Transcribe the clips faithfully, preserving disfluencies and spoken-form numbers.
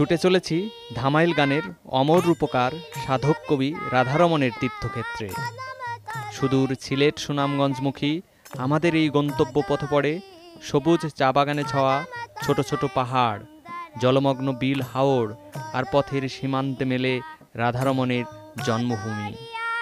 ছুটে চলেছি ধামাইল গানের অমর রূপকার সাধক কবি রাধারমণের তীর্থক্ষেত্রে। সুদূর সিলেট সুনামগঞ্জমুখী আমাদের এই গন্তব্য পথে পড়ে সবুজ চা বাগানে ছাওয়া ছোট ছোট পাহাড়, জলমগ্ন বিল হাওড়, আর পথের সীমান্তে মেলে রাধারমণের জন্মভূমি।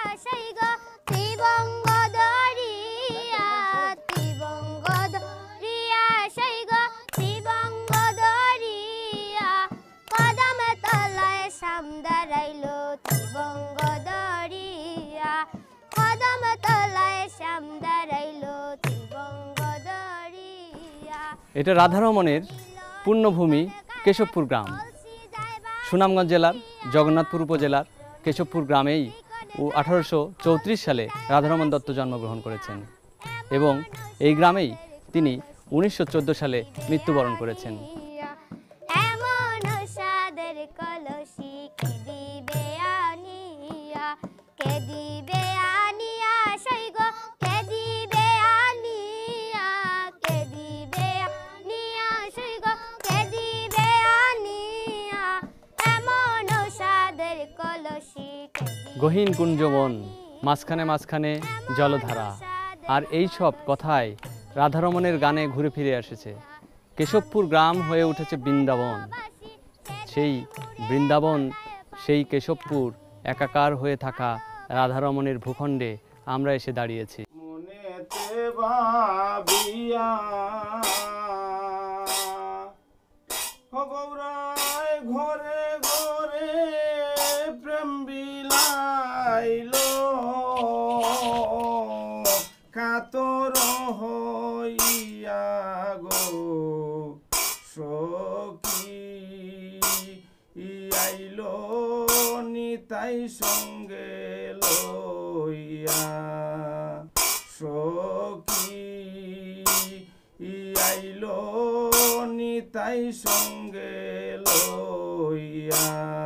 এটা রাধারমণের পূর্ণভূমি কেশবপুর গ্রাম। সুনামগঞ্জ জেলার জগন্নাথপুর উপজেলার কেশবপুর গ্রামেই ও আঠারোশো চৌত্রিশ সালে রাধারমণ দত্ত জন্মগ্রহণ করেছেন এবং এই গ্রামেই তিনি উনিশশো চোদ্দ সালে মৃত্যুবরণ করেছেন। গহীন কুঞ্জবন, মাঝখানে মাঝখানে জলধারা, আর এই সব কথাই রাধারমণের গানে ঘুরে ফিরে এসেছে। কেশবপুর গ্রাম হয়ে উঠেছে বৃন্দাবন। সেই বৃন্দাবন, সেই কেশবপুর একাকার হয়ে থাকা রাধারমণের ভূখণ্ডে আমরা এসে দাঁড়িয়েছি। ঘরে ঘরে প্রেম বিলাইলো কাতর হইয়া গো সখী আইলো নিতাই সঙ্গে লইয়া সখী আইলো নিতাই সঙ্গে লইয়া।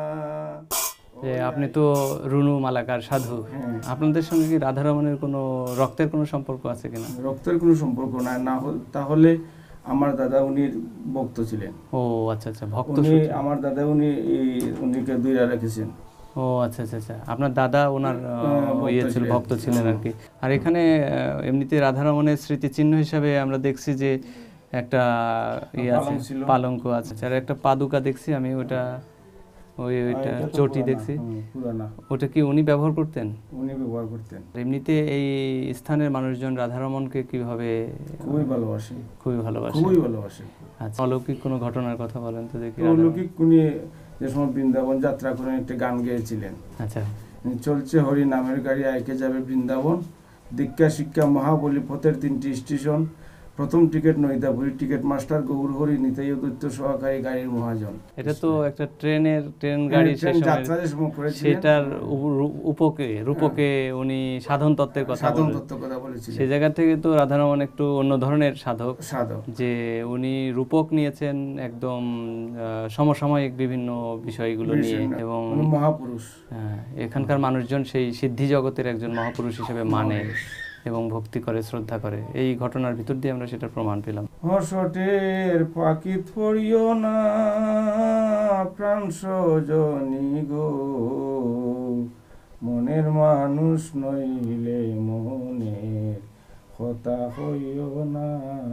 আপনি তো রুনু মালাকার সাধু, আপনাদের সঙ্গে কি রাধারমণের কোনো রক্তের কোনো সম্পর্ক আছে কিনা? রক্তের কোনো সম্পর্ক না, না তাহলে আমার দাদা উনি ভক্ত ছিলেন। ও আচ্ছা আচ্ছা, ভক্ত। আমার দাদা উনি উনিকে দুইরা রেখেছেন। ও আচ্ছা আচ্ছা আচ্ছা, আপনার দাদা ওনার ইয়ে ছিল, ভক্ত ছিলেন আর কি। আর এখানে এমনিতে রাধারমণের স্মৃতিচিহ্ন হিসাবে আমরা দেখছি যে একটা ইয়ে আছে, পালঙ্ক আছে, আর একটা পাদুকা দেখছি আমি, ওটা ওই ওইটা চটি দেখছি। ওটা কি উনি ব্যবহার করতেন? উনি ব্যবহার করতেন। এমনিতে এই স্থানের মানুষজন রাধারমণকে কিভাবে? খুবই ভালোবাসে, খুবই ভালোবাসে, খুবই ভালোবাসে। আচ্ছা, অলৌকিক কোনো ঘটনার কথা বলেন তো দেখি। অলৌকিক উনি যে সময় বৃন্দাবন যাত্রা করে একটা গান গেয়েছিলেন। আচ্ছা। চলছে হরি নামের গাড়ি আইকে যাবে বৃন্দাবন, দীক্ষা শিক্ষা মহাবলী পথের তিনটি স্টেশন, প্রথম ticket Naidapuri, ticket master Gour Hari Nitai Daitya সহকারী গাড়ির মহাজন। এটা তো একটা ট্রেনের ট্রেন গাড়ি, সেটার উপকে রূপকে উনি সাধন তত্ত্বের কথা সাধন তত্ত্বের কথা বলেছিলেন। সেই জায়গা থেকে তো রাধারমণ একটু অন্য ধরনের সাধক সাধক যে উনি রূপক নিয়েছেন একদম সমসাময়িক বিভিন্ন বিষয়গুলো নিয়ে, এবং মহাপুরুষ। হ্যাঁ, এখানকার মানুষজন সেই সিদ্ধি জগতের একজন মহাপুরুষ হিসেবে মানে এবং ভক্তি করে, শ্রদ্ধা করে। এই ঘটনার ভিতর দিয়ে আমরা সেটার প্রমাণ পেলাম। হর্ষটের পাখি পড়িও না প্রাণ সজনী গো, মনের মানুষ নইলে মনের কথা হইও না।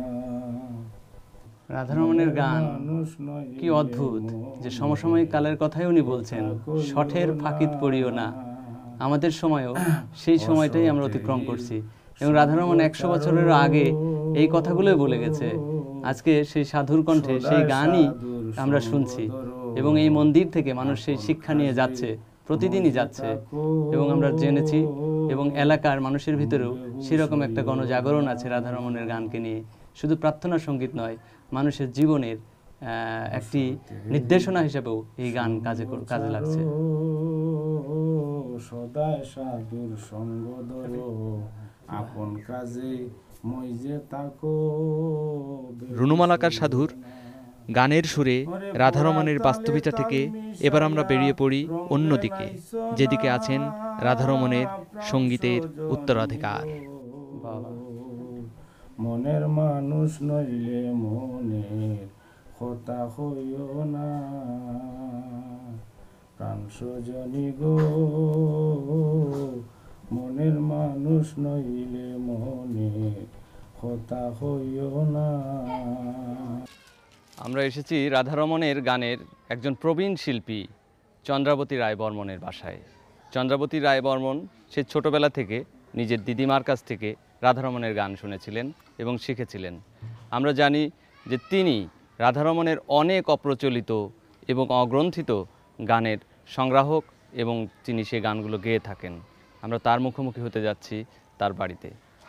রাধারমণের গান কি অদ্ভুত, যে সমসাময়িক কালের কথাই উনি বলছেন, শঠের ফাঁকিত পড়িও না। আমাদের সময়ও সেই সময়টাই আমরা অতিক্রম করছি, এবং রাধারমণ একশো বছরেরও আগে এই কথাগুলোই বলে গেছে। আজকে সেই সাধুর কণ্ঠে সেই গানই আমরা শুনছি, এবং এই মন্দির থেকে মানুষ সেই শিক্ষা নিয়ে যাচ্ছে, প্রতিদিনই যাচ্ছে, এবং আমরা জেনেছি, এবং এলাকার মানুষের ভিতরেও সেরকম একটা গণজাগরণ আছে রাধারমণের গানকে নিয়ে। শুধু প্রার্থনা সঙ্গীত নয়, মানুষের জীবনের একটি নির্দেশনা হিসেবেও এই গান কাজে কাজে লাগছে। সদায় সাধুর সঙ্গ ধরো, আপন কাজে মই যে তাকো। রুনু মালাকার সাধুর গানের সুরে রাধারমণের বাস্তবিতা থেকে এবার আমরা বেরিয়ে পড়ি অন্যদিকে, যেদিকে আছেন রাধারমণের সঙ্গীতের উত্তরাধিকার। মনের মানুষ নইলে মনের কথা হইও না। সজনী গো মনের মানুষ নইলে মনে কথা হইও না। আমরা এসেছি রাধারমণের গানের একজন প্রবীণ শিল্পী চন্দ্রাবতী রায় বর্মণের বাসায়। চন্দ্রাবতী রায় বর্মণ সে ছোটবেলা থেকে নিজের দিদিমার কাছ থেকে রাধারমণের গান শুনেছিলেন এবং শিখেছিলেন। আমরা জানি যে তিনি রাধারমণের অনেক অপ্রচলিত এবং অগ্রন্থিত গানের সংগ্রাহক এবং তিনি সেই গানগুলো গেয়ে থাকেন। আমরা তার মুখোমুখি হতে যাচ্ছি তার বাড়িতে।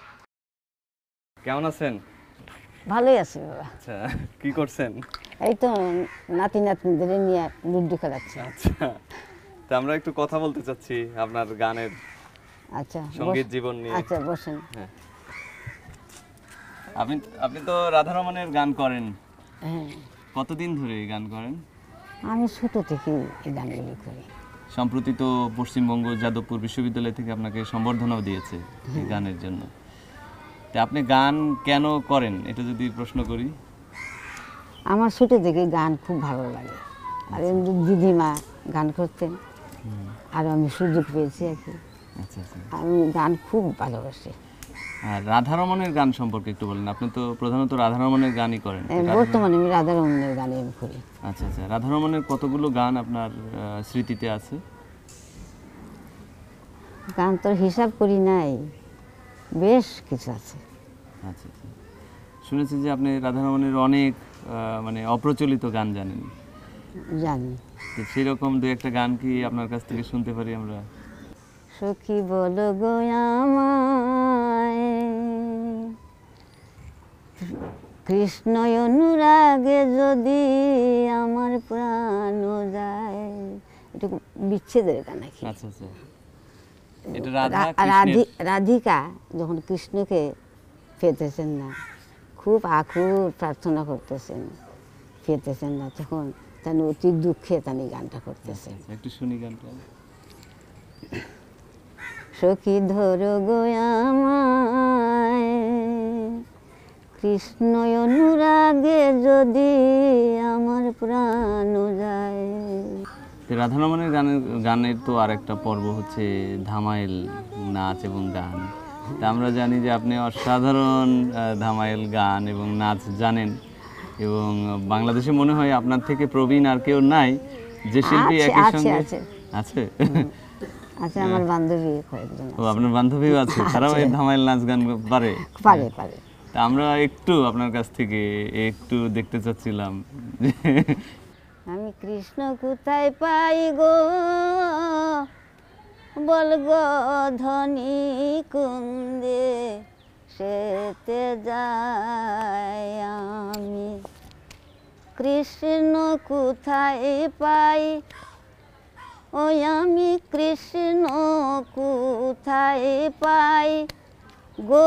কেমন আছেন? ভালোই আছি বাবা। আচ্ছা, কি করছেন? এই তো নাতি নাতনিদের নিয়ে লুডু খেলাচ্ছি। আচ্ছা, তা আমরা একটু কথা বলতে চাচ্ছি আপনার গানের আচ্ছা সঙ্গীত জীবন নিয়ে। আচ্ছা বসেন। হ্যাঁ, আপনি আপনি তো রাধারমণের গান করেন। হ্যাঁ, কতদিন ধরে এই গান করেন? আমি ছোট থেকে এই গানগুলি করি। সম্প্রতি তো পশ্চিমবঙ্গ যাদবপুর বিশ্ববিদ্যালয় থেকে আপনাকে সম্বর্ধনাও দিয়েছে এই গানের জন্য। তা আপনি গান কেন করেন এটা যদি প্রশ্ন করি? আমার ছোট থেকে গান খুব ভালো লাগে, আর এমনি দিদিমা গান করতেন আর আমি সুযোগ পেয়েছি আর কি। আচ্ছা আচ্ছা, আমি গান খুব ভালোবাসি। আর রাধারমণের গান সম্পর্কে একটু বলেন। আপনি তো প্রধানত রাধারমণের গানই করেন। এই বর্তমানে আমি রাধারমণের গানে আমি করি। আচ্ছা আচ্ছা, রাধারমণের কতগুলো গান আপনার আহ, স্মৃতিতে আছে? গান তো হিসাব করি নাই, বেশ কিছু আছে। আচ্ছা আচ্ছা, শুনেছি যে আপনি রাধারমণের অনেক আহ, মানে অপ্রচলিত গান জানেন। জানি। তো সেরকম দু একটা গান কি আপনার কাছ থেকে শুনতে পারি আমরা? সখী বলো গো আমায় কৃষ্ণ অনুরাগে যদি আমার প্রাণ যায়। এটা বিচ্ছেদের গান নাকি? আচ্ছা আচ্ছা, এটা রাধা রা- কৃষ্ণের- রাধি- রাধিকা যখন কৃষ্ণকে পেতেছেন না, খুব আকুল প্রার্থনা করতেছেন, পেতেছেন না, তখন তার অতি দুঃখে তানি গানটা করতেছেন। আচ্ছা, একটু শুনি গানটা। সখী ধরো গো আমায় কৃষ্ণ অনুরাগে যদি আমার প্রাণ যায়। তো রাধারমণের গানের গানের তো আরেকটা পর্ব হচ্ছে ধামাইল নাচ এবং গান। তা আমরা জানি যে আপনি অসাধারণ আহ, ধামাইল গান এবং নাচ জানেন, এবং বাংলাদেশে মনে হয় আপনার থেকে প্রবীণ আর কেউ নাই যে শিল্পী আছে, একই আছে, সঙ্গে আছে। আছে। আচ্ছা, আমার বান্ধবী কয়েকজন ও, আপনার বান্ধবীও আছে, তারাও এই ধামাইল নাচ গান পারে? পারে পারে। তা আমরা একটু আপনার কাছ থেকে একটু দেখতে চাচ্ছিলাম। আমি কৃষ্ণ কোথায় পাই গো বল গো ধনী কুন্দে সেতে যাই আমি। কৃষ্ণ কোথায় পাই, ওই আমি কৃষ্ণ কোথায় পাই গো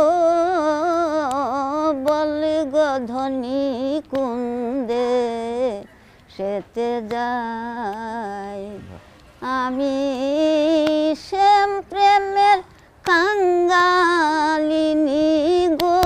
বল গো ধনী কুন্দে সেতে যাই আমি। শ্যাম প্রেমের কাঙ্গালিনী গো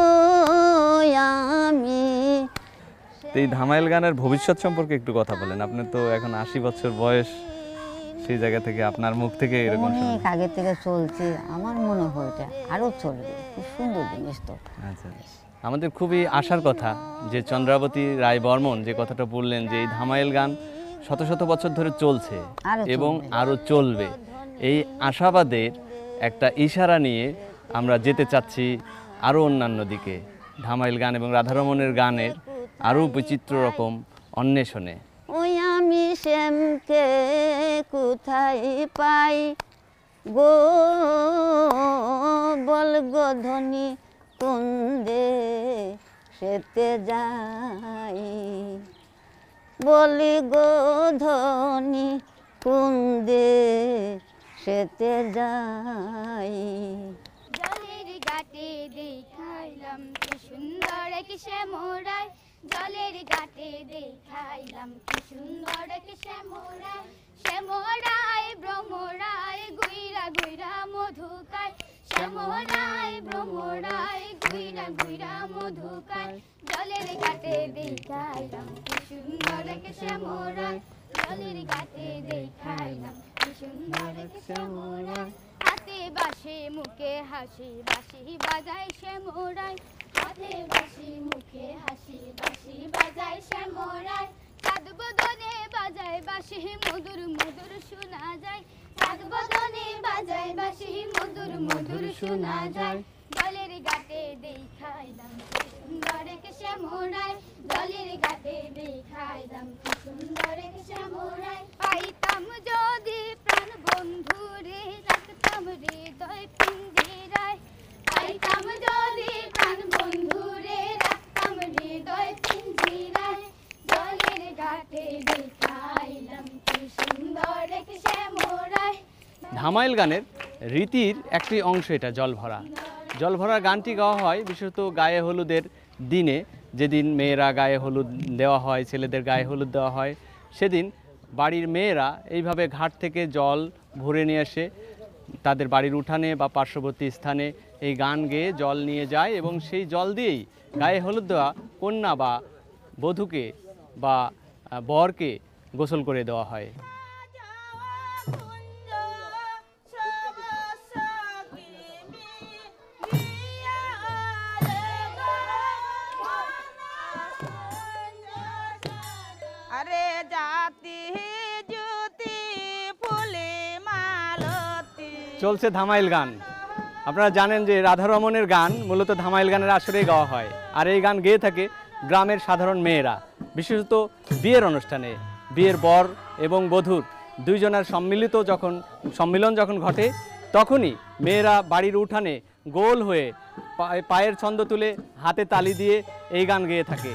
আমি। তো এই ধামাইল গানের ভবিষ্যৎ সম্পর্কে একটু কথা বলেন। আপনি তো এখন আশি বছর বয়স, সেই জায়গা থেকে আপনার মুখ থেকে এরকম শুনলাম। অনেক আগে থেকে চলছে, আমার মনে হয় এটা আরো চলবে। খুব সুন্দর জিনিস তো। আচ্ছা, আমাদের খুবই আশার কথা যে চন্দ্রাবতী রায় বর্মণ যে কথাটা বললেন যে এই ধামাইল গান শত শত বছর ধরে চলছে আরো এবং চলবে। আরও চলবে, এই আশাবাদের একটা ইশারা নিয়ে আমরা যেতে চাচ্ছি আরও অন্যান্য দিকে, ধামাইল গান এবং রাধারমণের গানের আরও বিচিত্র রকম অন্বেষণে। ওই আমি শ্যামকে কোথায় পাই গো বল গো ধনী কুন্দে সেতে যাই। বলি গো ধনী কুন্দে সেতে যাই। জলের ঘাটে দেখাইলাম কি সুন্দর এক শ্যামরাই, জলের ঘাটে দেখাইলাম কি সুন্দর এক শ্যামরাই। শ্যামরাই ব্রহ্মরাই গুইরা গুইরা মধু খায়, শ্যামরাই ব্রহ্মরাই গুইরা গুইরা মধু খায়। জলের ঘাটে দেখাইলাম কি সুন্দর এক শ্যামরাই, জলের ঘাটে দেখাইলাম কি হাসি বাঁশি বাজায় সে মোরায়, পথের বাঁশি মুখে হাসি বাঁশি বাজায় সে মোরায়, চাঁদ বদনে বাজায় বাঁশি মধুর মধুর শোনা যায়, চাঁদ বদনে বাজায় বাঁশি মধুর মধুর শোনা যায়। জলের ঘাটে দেখাইলাম কি সুন্দর এক শ্যামরায়, জলের ঘাটে দেখাইলাম কি সুন্দর এক শ্যামরায়। পাইতাম যদি প্রাণ বন্ধু রে রাখতাম হৃদয় পিঞ্জিরায়, পাইতাম যদি প্রাণ বন্ধু রে রাখতাম হৃদয় পিঞ্জিরায়, জলের ঘাটে দেখাইলাম কি সুন্দর এক শ্যামরায়। ধামাইল গানের রীতির একটি অংশ এটা জল ভরা। জল ভরা গানটি গাওয়া হয় বিশেষত গায়ে হলুদের দিনে, যেদিন মেয়েরা গায়ে হলুদ দেওয়া হয়, ছেলেদের গায়ে হলুদ দেওয়া হয়, সেদিন বাড়ির মেয়েরা এইভাবে ঘাট থেকে জল ভরে নিয়ে আসে তাদের বাড়ির উঠানে বা পার্শ্ববর্তী স্থানে এই গান গেয়ে জল নিয়ে যায় এবং সেই জল দিয়েই গায়ে হলুদ দেওয়া কন্যা বা বধূকে বা বরকে গোসল করে দেওয়া হয়। আরে জাতি জ্যোতি ফুলে মালতী। চলছে ধামাইল গান। আপনারা জানেন যে রাধারমণের গান মূলত ধামাইল গানের আসরেই গাওয়া হয়, আর এই গান গেয়ে থাকে গ্রামের সাধারণ মেয়েরা, বিশেষত বিয়ের অনুষ্ঠানে। বিয়ের বর এবং বধূর দুইজনের সম্মিলিত যখন সম্মিলন যখন ঘটে, তখনই মেয়েরা বাড়ির উঠানে গোল হয়ে পায়ের ছন্দ তুলে হাতে তালি দিয়ে এই গান গেয়ে থাকে।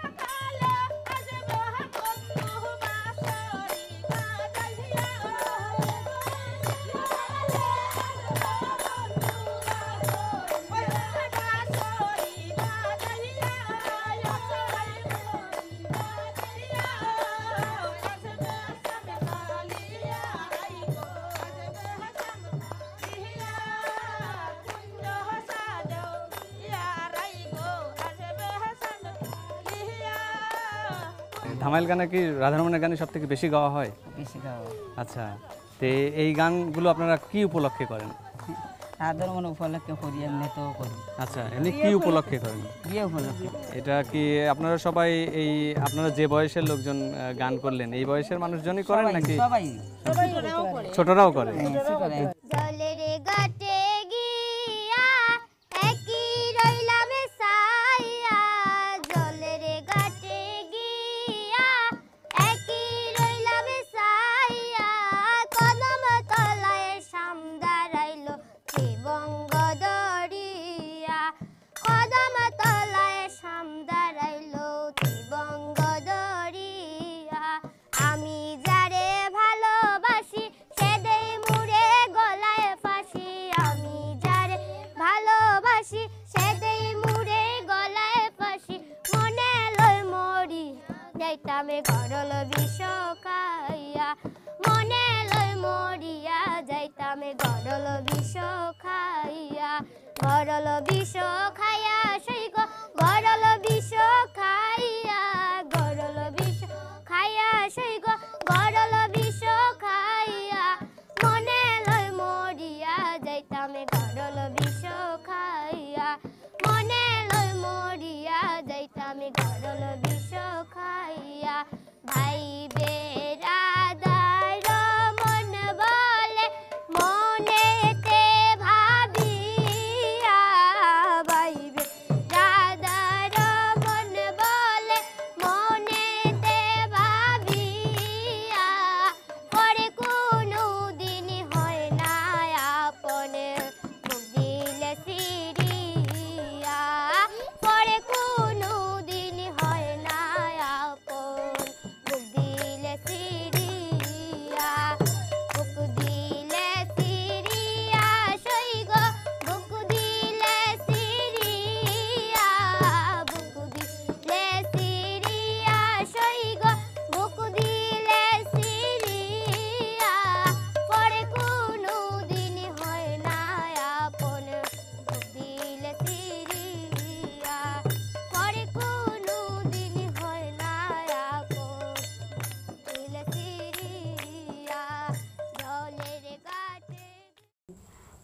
ধামাইল গানে কি রাধারমণের গানে সব থেকে বেশি গাওয়া হয়? বেশি গাওয়া হয়। আচ্ছা, তো এই গানগুলো আপনারা কি উপলক্ষে করেন? রাধারমণ উপলক্ষে করি, এমনি তো করি। আচ্ছা, এমনি কি উপলক্ষে করেন? বিয়ে উপলক্ষে। এটা কি আপনারা সবাই এই আপনারা যে বয়সের লোকজন আহ, গান করলেন এই বয়সের মানুষজনই করেন নাকি সবাই ছোটরাও করে? জলের ঘাটে গিয়া একই রইলাম সাইয়া, জলের ঘাটে গিয়া একই রইলাম সাইয়া, কদম তলায় শাম দাঁড়াইলো ত্রিবঙ্গ দরিয়া, কদম তলায় শাম দাঁড়াইলো ত্রিবঙ্গ দরিয়া। আমি যারে ভালোবাসি সে দেই মুড়ে গলায় ফাঁসি, আমি যারে ভালোবাসি সে দেই মুড়ে গলায় ফাঁসি, মনে লয় মরি যাইতামে গরল বিষ খাইয়া, মনে লয় মরিয়া যাইতামে গরল বিষ খাইয়া, গরল বিষ খাইয়া সেই গো গরল বিষ খাইয়া, গরল বিষ খাইয়া সেই গো গরল বিষ খাইয়া, মনে লয় মরিয়া যাইতামে গরল বিষ খাইয়া, মনে লয় মরিয়া যাইতামে গরল বিষ খাইয়া। ভাই বেরাদার মন বলে মনেতে ভাবিয়া, ভাই বেরা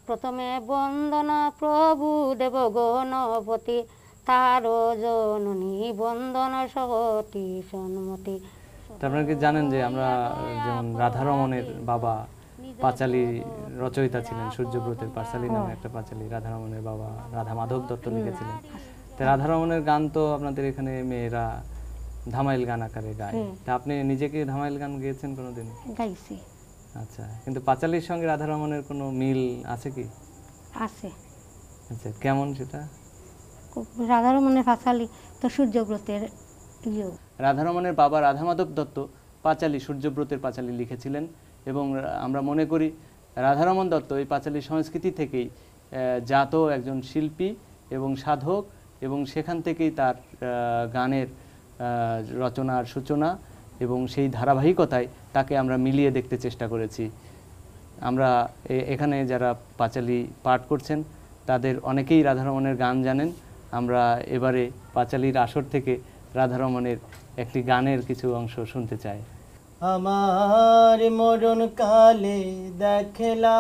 প্রথমে বন্দনা প্রভু দেব গণপতি, তার জননী বন্দনা সহতি সন্মতি। আপনারা কি জানেন যে আমরা যেমন রাধারমণের বাবা পাঁচালী রচয়িতা ছিলেন, সূর্যব্রতের পাঁচালী নামে একটা পাঁচালী রাধারমণের বাবা রাধা মাধব দত্ত লিখেছিলেন। তো রাধারমণের গান তো আপনাদের এখানে মেয়েরা ধামাইল গান আকারে গায়, তা আপনি নিজে কি ধামাইল গান গেয়েছেন কোনোদিন? গাইছি। আচ্ছা, কিন্তু পাঁচালীর সঙ্গে রাধারমণের কোনো মিল আছে কি? আছে। আচ্ছা, কেমন সেটা? রাধারমণের পাঁচালী তো সূর্যব্রতের ইয়ে। রাধারমণের বাবা রাধা মাধব দত্ত পাঁচালী, সূর্যব্রতের পাঁচালী লিখেছিলেন এবং আমরা মনে করি রাধারমণ দত্ত এই পাঁচালী সংস্কৃতি থেকেই জাত একজন শিল্পী এবং সাধক, এবং সেখান থেকেই তার গানের রচনার সূচনা এবং সেই ধারাবাহিকতায় তাকে আমরা মিলিয়ে দেখতে চেষ্টা করেছি। আমরা এখানে যারা পাঁচালী পাঠ করছেন তাদের অনেকেই রাধারমণের গান জানেন। আমরা এবারে পাঁচালীর আসর থেকে রাধারমণের একটি গানের কিছু অংশ শুনতে চাই। আমার মরণ কালে দেখলা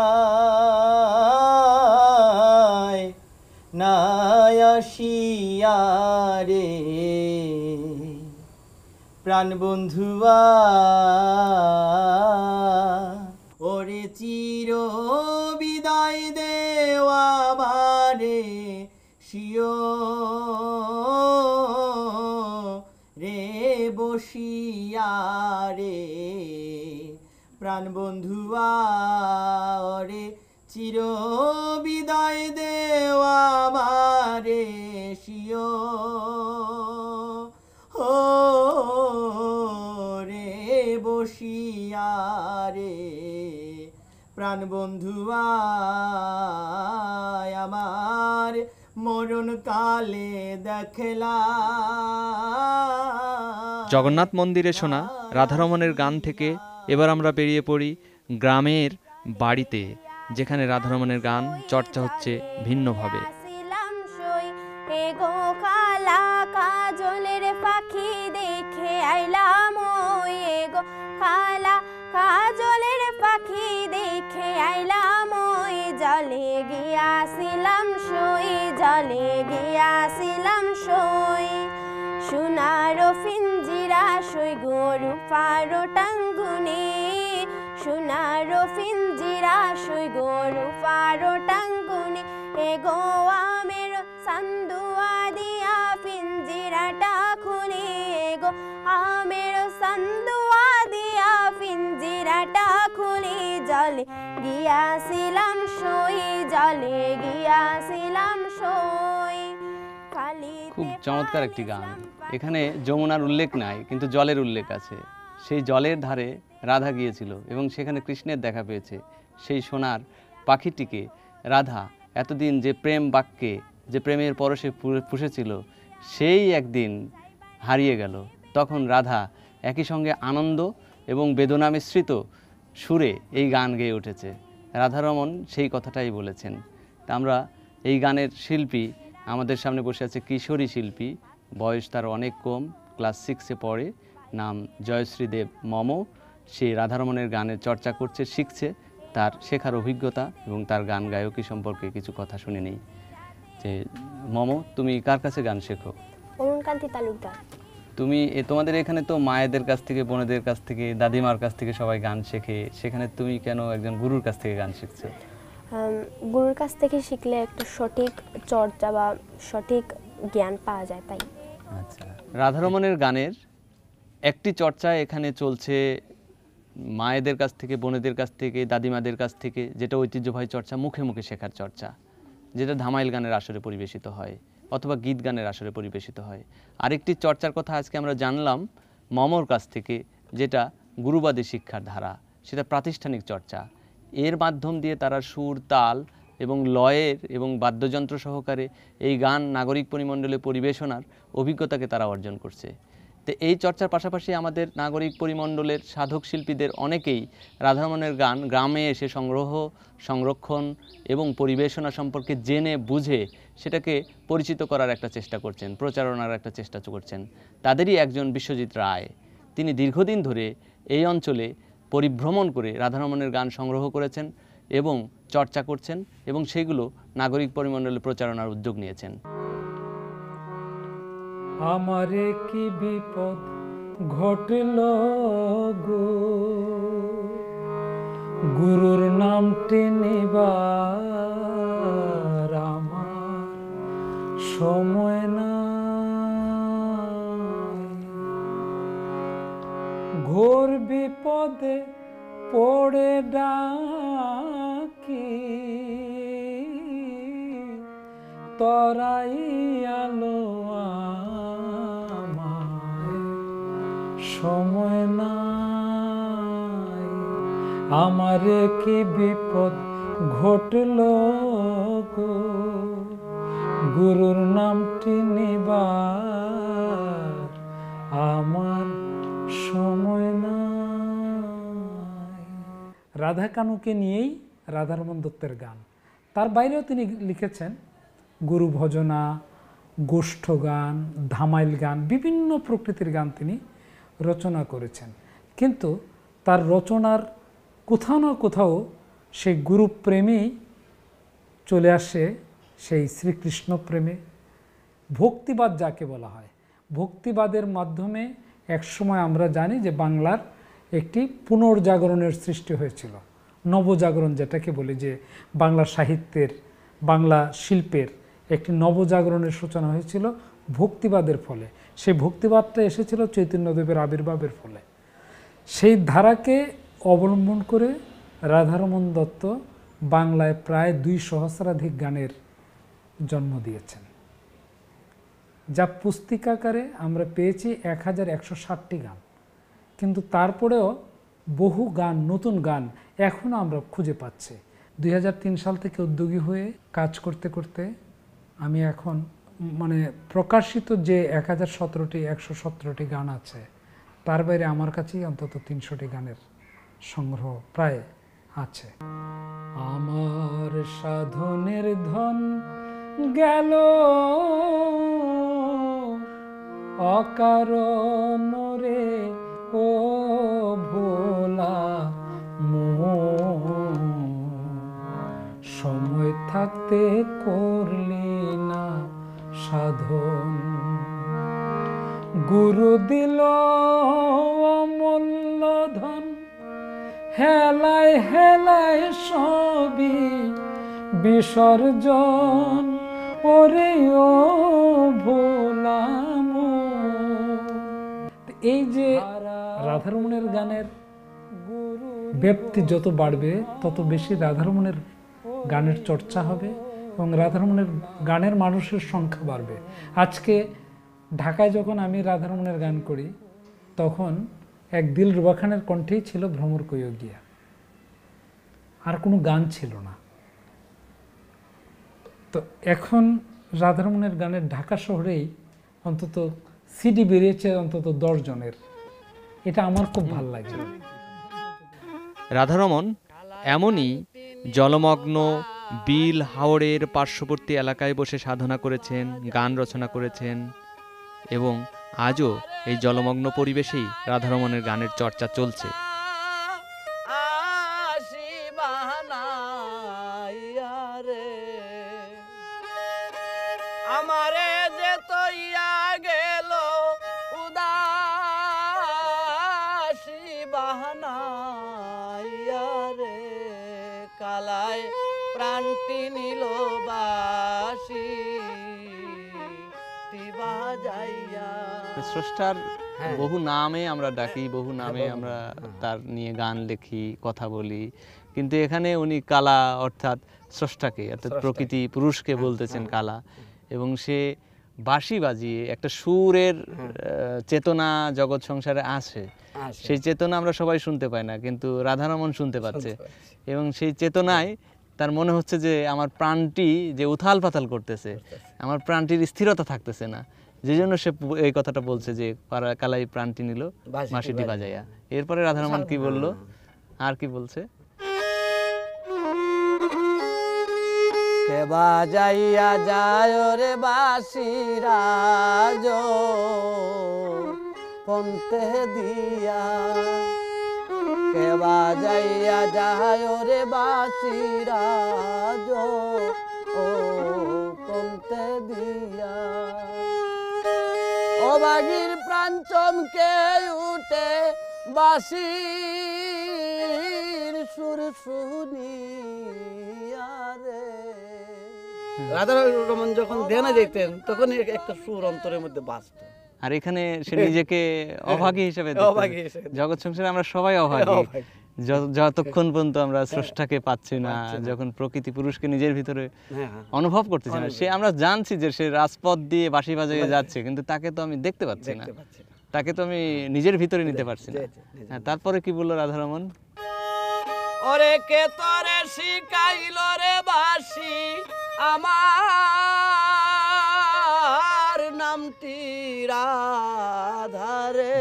নাই আসিয়া রে প্রাণ বন্ধুয়া, ওরে চির বিদায় দেওয়া বারে শিও রে বসিয়া রে প্রাণ বন্ধুয়া, ওরে চির বিদায় দেওয়া মারে শিও ও রে বসিয়া রে প্রাণ বন্ধুয়া, আমার মরণ কালে দেখলা। জগন্নাথ মন্দিরে শোনা রাধারমণের গান থেকে এবার আমরা বেরিয়ে পড়ি গ্রামের বাড়িতে, যেখানে রাধারমণের গান চর্চা হচ্ছে ভিন্নভাবে। কাজলের পাখি দেখে আইলাম ওই গো খালা, কাজলের পাখি দেখে আইলাম ওই জলে গিয়াছিলাম সই, জলে গিয়াছিলাম সই। সোনার পিঞ্জিরা সই গরু পারো টাঙ্গুনে, সোনার পিঞ্জিরা সই গরু পারো টাঙ্গুনে, এ গো আমের চান্দুয়া দিয়া পিঞ্জিরাটা খুলে, গো আমের চান্দুয়া দিয়া পিঞ্জিরাটা খুলে, জলে গিয়াছিলাম সই, জলে গিয়াছিলাম সই। খুব চমৎকার একটি গান। এখানে যমুনার উল্লেখ নাই, কিন্তু জলের উল্লেখ আছে। সেই জলের ধারে রাধা গিয়েছিল এবং সেখানে কৃষ্ণের দেখা পেয়েছে। সেই সোনার পাখিটিকে রাধা এতদিন যে প্রেম বাক্যে, যে প্রেমের পরশে পুষেছিল, সেই একদিন হারিয়ে গেল। তখন রাধা একই সঙ্গে আনন্দ এবং বেদনা মিশ্রিত সুরে এই গান গেয়ে উঠেছে। রাধারমণ সেই কথাটাই বলেছেন। তা আমরা এই গানের শিল্পী আমাদের সামনে বসে আছে, কিশোরী শিল্পী, বয়স তার অনেক কম, ক্লাস সিক্সে পড়ে, নাম জয়শ্রী দেব মম। সে রাধারমণের গানের চর্চা করছে, শিখছে। তার শেখার অভিজ্ঞতা এবং তার গান গায়কী সম্পর্কে কিছু কথা শুনে নেই। যে মম, তুমি কার কাছে গান শেখো? অরুণকান্তি তালুকদার। তুমি তোমাদের এখানে তো মায়েদের কাছ থেকে, বোনেদের কাছ থেকে, দাদিমার কাছ থেকে সবাই গান শেখে, সেখানে তুমি কেন একজন গুরুর কাছ থেকে গান শিখছো? গুরুর কাছ থেকে শিখলে একটা সঠিক চর্চা বা সঠিক জ্ঞান পাওয়া যায়, তাই। আচ্ছা, রাধারমণের গানের একটি চর্চা এখানে চলছে মায়েদের কাছ থেকে, বোনেদের কাছ থেকে, দাদিমাদের কাছ থেকে, যেটা ঐতিহ্যবাহী চর্চা, মুখে মুখে শেখার চর্চা, যেটা ধামাইল গানের আসরে পরিবেশিত হয় অথবা গীত গানের আসরে পরিবেশিত হয়। আরেকটি চর্চার কথা আজকে আমরা জানলাম মমর কাছ থেকে, যেটা গুরুবাদী শিক্ষার ধারা, সেটা প্রাতিষ্ঠানিক চর্চা। এর মাধ্যম দিয়ে তারা সুর, তাল এবং লয়ের এবং বাদ্যযন্ত্র সহকারে এই গান নাগরিক পরিমণ্ডলে পরিবেশনার অভিজ্ঞতাকে তারা অর্জন করছে। তো এই চর্চার পাশাপাশি আমাদের নাগরিক পরিমণ্ডলের সাধক শিল্পীদের অনেকেই রাধারমণের গান গ্রামে এসে সংগ্রহ, সংরক্ষণ এবং পরিবেশনা সম্পর্কে জেনে বুঝে সেটাকে পরিচিত করার একটা চেষ্টা করছেন, প্রচারণার একটা চেষ্টা করছেন। তাদেরই একজন বিশ্বজিৎ রায়। তিনি দীর্ঘদিন ধরে এই অঞ্চলে পরিভ্রমণ করে রাধারমণের গান সংগ্রহ করেছেন এবং চর্চা করছেন এবং সেগুলো নাগরিক পরিমণ্ডলে প্রচারণার উদ্যোগ নিয়েছেন। আমারে কি বিপদ ঘটল গো, গুরুর নামটি নিবার আমার সময় নাই। ঘোর বিপদে পড়ে ডাকি তরাই আলো আমায় সময় নাই। আমারে কি বিপদ ঘটল গো, গুরুর নামটি নিবার আমার সময় নাই। রাধা কানুকে নিয়েই রাধারমণ দত্তের গান। তার বাইরেও তিনি লিখেছেন গুরু ভজনা, গোষ্ঠ গান, ধামাইল গান, বিভিন্ন প্রকৃতির গান তিনি রচনা করেছেন। কিন্তু তার রচনার কোথাও না কোথাও সেই গুরু প্রেমেই চলে আসে, সেই শ্রীকৃষ্ণ প্রেমে। ভক্তিবাদ যাকে বলা হয়, ভক্তিবাদের মাধ্যমে একসময় আমরা জানি যে বাংলার একটি পুনর্জাগরণের সৃষ্টি হয়েছিল, নবজাগরণ যেটাকে বলি, যে বাংলা সাহিত্যের, বাংলা শিল্পের একটি নবজাগরণের সূচনা হয়েছিল ভক্তিবাদের ফলে। সেই ভক্তিবাদটা এসেছিল চৈতন্যদেবের আবির্ভাবের ফলে। সেই ধারাকে অবলম্বন করে রাধারমণ দত্ত বাংলায় প্রায় দুই সহস্রাধিক গানের জন্ম দিয়েছেন, যা পুস্তিকাকারে আমরা পেয়েছি এক হাজার একশো ষাটটি গান। কিন্তু তারপরেও বহু গান, নতুন গান এখনও আমরা খুঁজে পাচ্ছি। দুই হাজার তিন সাল থেকে উদ্যোগী হয়ে কাজ করতে করতে আমি এখন মানে প্রকাশিত যে এক হাজার সতেরোটি একশো সতেরোটি গান আছে, তার বাইরে আমার কাছেই অন্তত তিনশোটি গানের সংগ্রহ প্রায় আছে। আমার সাধনের ধন গেল অকারণ রে ও ভোলা মন, সময় থাকতে করলি না সাধন। গুরু দিল অমূল্য ধন, হেলায় হেলায় সবই বিসর্জন ওরে ও ভোলা মন। এই যে রাধারমণের গানের ব্যাপ্তি যত বাড়বে তত বেশি রাধারমণের গানের চর্চা হবে এবং রাধারমণের গানের মানুষের সংখ্যা বাড়বে। আজকে ঢাকায় যখন আমি রাধারমণের গান করি তখন এক দিলরুবা খানের কণ্ঠেই ছিল ভ্রমর কইও গিয়া, আর কোনো গান ছিল না। তো এখন রাধারমণের গানের ঢাকা শহরেই অন্তত সিডি বেরিয়েছে অন্তত দশ জনের। এটা আমার খুব ভালো লাগে। রাধারমণ এমনই জলমগ্ন বিল হাওড়ের পার্শ্ববর্তী এলাকায় বসে সাধনা করেছেন, গান রচনা করেছেন এবং আজও এই জলমগ্ন পরিবেশেই রাধারমণের গানের চর্চা চলছে। আমারে যে তৈয়া গেল উদাসী বাহানাইয়া রে, কালায় প্রাণটি নিল বাসি বাজাইয়া। স্রষ্টার বহু নামে আমরা ডাকি, বহু নামে আমরা তার নিয়ে গান লিখি, কথা বলি, কিন্তু এখানে উনি কালা অর্থাৎ স্রষ্টাকে, অর্থাৎ প্রকৃতি পুরুষকে বলতেছেন কালা, এবং সে বাঁশি বাজিয়ে একটা সুরের চেতনা জগৎ সংসারে আসে। সেই চেতনা আমরা সবাই শুনতে পাই না, কিন্তু রাধারমণ শুনতে পাচ্ছে এবং সেই চেতনায় তার মনে হচ্ছে যে আমার প্রাণটি যে উথাল পাতাল করতেছে, আমার প্রাণটির স্থিরতা থাকতেছে না, যে জন্য সে এই কথাটা বলছে যে কালাই প্রাণটি নিল বাঁশিটি বাজাইয়া। এরপরে রাধারমণ কি বলল, আর কি বলছে, কে বাজাইয়া যায় রে বাঁশি রাজ পন্তে দিয়া, কে বাজাইয়া যায় রে বাঁশিরা ও কন্তে দিয়া অবাগির প্রাণ চমকে উঠে বাঁশির সুর শুনিয়া রে। রাধা রমন যখন ধ্যানে যেতেন তখন একটা সুর অন্তরের মধ্যে বাজত। আর এখানে সে নিজেকে অভাগী হিসেবে অভাগী হিসেবে জগৎ সংসারে আমরা সবাই অভাগী, যতক্ষণ পর্যন্ত আমরা স্রষ্টাকে পাচ্ছি না, যখন প্রকৃতি পুরুষকে নিজের ভিতরে অনুভব করতেছি না। সে আমরা জানছি যে সে রাজপথ দিয়ে বাঁশি বাজিয়ে যাচ্ছে, কিন্তু তাকে তো আমি দেখতে পাচ্ছি না, তাকে তো আমি নিজের ভিতরে নিতে পারছি না। হ্যাঁ, তারপরে কি বললো রাধারমন? ওরে কে তোরে শিখাইল রে বাঁশি আমার নামটি রাধারে।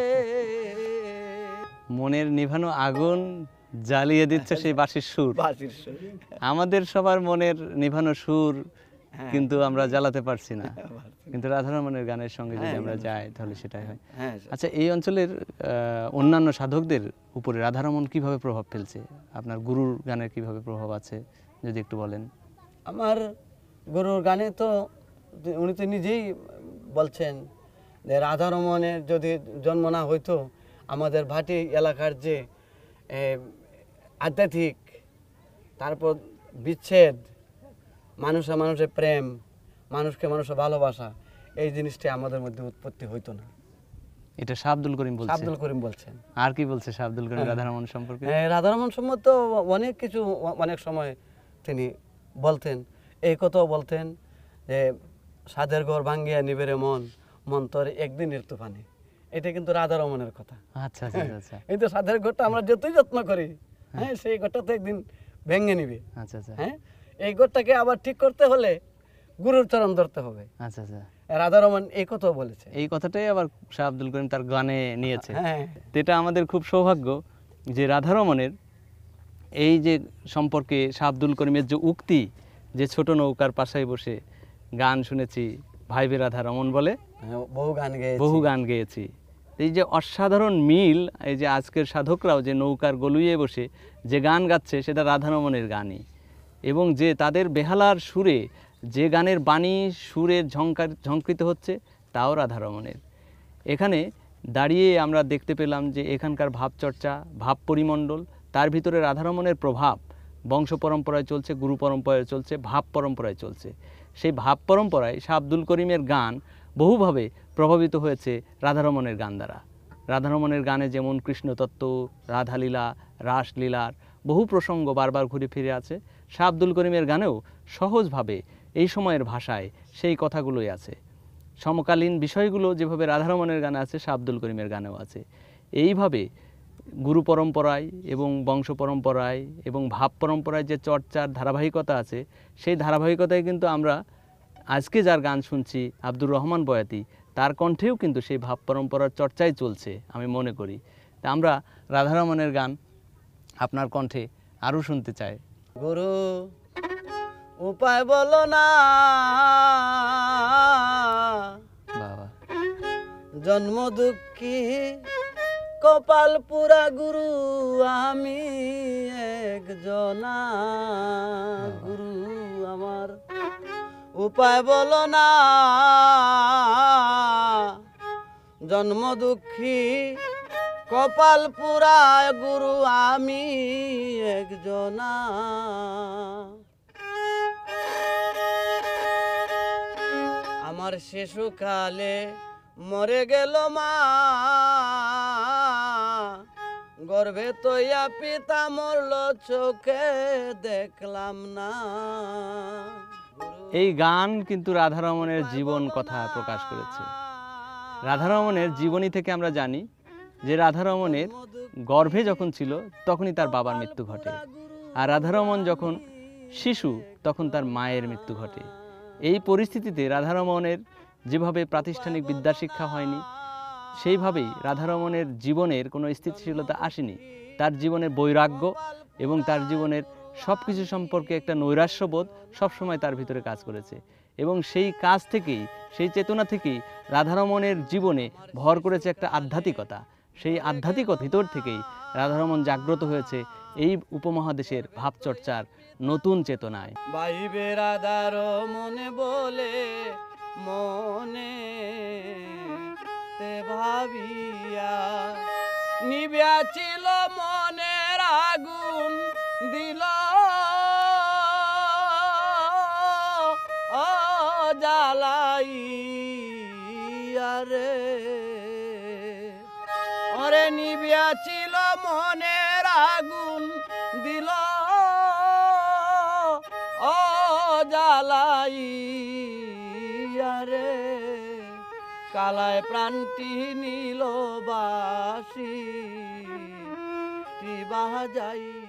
মনের নিভানো আগুন জ্বালিয়ে দিচ্ছে সেই বাঁশির সুর। আমাদের সবার মনের নিভানো সুর কিন্তু আমরা জ্বালাতে পারছি না, কিন্তু রাধারমণের গানের সঙ্গে যদি আমরা যাই তাহলে সেটাই হয়। আচ্ছা, এই অঞ্চলের অন্যান্য সাধকদের উপরে রাধারমণ কিভাবে প্রভাব ফেলছে? আপনার গুরুর গানের কিভাবে প্রভাব আছে যদি একটু বলেন। আমার গুরুর গানে তো উনি তো নিজেই বলছেন যে রাধারমণের যদি জন্ম না হইতো আমাদের ভাটি এলাকার যে আধ্যাত্মিক, তারপর বিচ্ছেদ, মানুষে মানুষের প্রেম, মানুষকে মানুষের ভালোবাসা, এই জিনিসটা আমাদের মধ্যে উৎপত্তি হইতো না। এটা শাহ আব্দুল করিম বলছেন। আব্দুল করিম বলছেন। আর কি বলছে শাহ আব্দুল করিম রাধারমণ সম্পর্কে? রাধারমণ সম্বন্ধে তো অনেক কিছু অনেক সময় তিনি বলতেন। এই কথাও বলতেন যে সাধের ঘর ভাঙ্গিয়া নিবেরে মন, মন তোর একদিনের তুফানে। এটা কিন্তু রাধারমণের কথা। আচ্ছা আচ্ছা আচ্ছা। কিন্তু সাধের ঘরটা আমরা যতই যত্ন করি, হ্যাঁ, সেই ঘরটা তো একদিন ভেঙে নিবে। আচ্ছা আচ্ছা। হ্যাঁ, এই ঘরটাকে আবার ঠিক করতে হলে গুরুর চরণ ধরতে হবে। আচ্ছা আচ্ছা। রাধারমণ এই কথাও বলেছে। এই কথাটাই আবার শাহ আব্দুল করিম তার গানে নিয়েছে। হ্যাঁ, এটা আমাদের খুব সৌভাগ্য যে রাধারমণের এই যে সম্পর্কে শাহ আব্দুল করিমের যে উক্তি, যে ছোট নৌকার পাশায় বসে গান শুনেছি ভাই বে রাধারমণ বলে, বহু গান গেয়েছি বহু গান গেয়েছি। এই যে অসাধারণ মিল, এই যে আজকের সাধকরাও যে নৌকার গলুইয়ে বসে যে গান গাচ্ছে সেটা রাধারমণের গানই, এবং যে তাদের বেহালার সুরে যে গানের বাণী সুরের ঝঙ্কার ঝঙ্কৃত হচ্ছে তাও রাধারমণের। এখানে দাঁড়িয়ে আমরা দেখতে পেলাম যে এখানকার ভাবচর্চা, ভাব পরিমণ্ডল, তার ভিতরে রাধারমণের প্রভাব বংশ পরম্পরায় চলছে, গুরু পরম্পরায় চলছে, ভাব পরম্পরায় চলছে। সেই ভাব পরম্পরায় শাহ আব্দুল করিমের গান বহুভাবে প্রভাবিত হয়েছে রাধারমণের গান দ্বারা। রাধারমণের গানে যেমন কৃষ্ণতত্ত্ব, রাধালীলা, রাসলীলার বহু প্রসঙ্গ বারবার ঘুরে ফিরে আছে, শাহ আব্দুল করিমের গানেও সহজভাবে এই সময়ের ভাষায় সেই কথাগুলোই আছে। সমকালীন বিষয়গুলো যেভাবে রাধারমণের গানে আছে শাহ আব্দুল করিমের গানেও আছে। এইভাবে গুরু পরম্পরায় এবং বংশ পরম্পরায় এবং ভাব পরম্পরায় যে চর্চার ধারাবাহিকতা আছে, সেই ধারাবাহিকতায় কিন্তু আমরা আজকে যার গান শুনছি আব্দুর রহমান বয়াতি, তার কণ্ঠেও কিন্তু সেই ভাব পরম্পরার চর্চাই চলছে আমি মনে করি। তা আমরা রাধারমণের গান আপনার কণ্ঠে আরও শুনতে চাই। গুরু উপায় বলো না, বাবা জন্ম দুঃখী কপাল পুরা গুরু আমি একজনা, গুরু আমার উপায় বলো না, জন্ম দুঃখী কপাল পুরা গুরু আমি একজনা। আমার শিশুকালে মরে গেল মা, গর্ভে তৈয়া পিতা মরল চোখে দেখলাম না। এই গান কিন্তু রাধারমণের জীবন কথা প্রকাশ করেছে। রাধারমণের জীবনী থেকে আমরা জানি যে রাধারমণের গর্ভে যখন ছিল তখনই তার বাবার মৃত্যু ঘটে, আর রাধারমণ যখন শিশু তখন তার মায়ের মৃত্যু ঘটে। এই পরিস্থিতিতে রাধারমণের যেভাবে প্রাতিষ্ঠানিক বিদ্যা শিক্ষা হয়নি, সেইভাবেই রাধারমণের জীবনের কোনো স্থিতিশীলতা আসেনি। তার জীবনের বৈরাগ্য এবং তার জীবনের সব কিছু সম্পর্কে একটা নৈরাশ্যবোধ সবসময় তার ভিতরে কাজ করেছে, এবং সেই কাজ থেকেই, সেই চেতনা থেকেই রাধারমণের জীবনে ভর করেছে একটা আধ্যাত্মিকতা। সেই আধ্যাত্মিকতা ভিতর থেকেই রাধারমণ জাগ্রত হয়েছে এই উপমহাদেশের ভাবচর্চার নতুন চেতনায়। বাইবে রাধার মনে বলে মনে তে ভাবিয়া নিবিয়া ছিল মনের আগুন দিল জ্বালাইয়া রে ওরে নিবিয়া ছিল মনের আগুন দিল ও জ্বালাইয়া রে কালায় প্রাণটি নীল বাসি বাজাই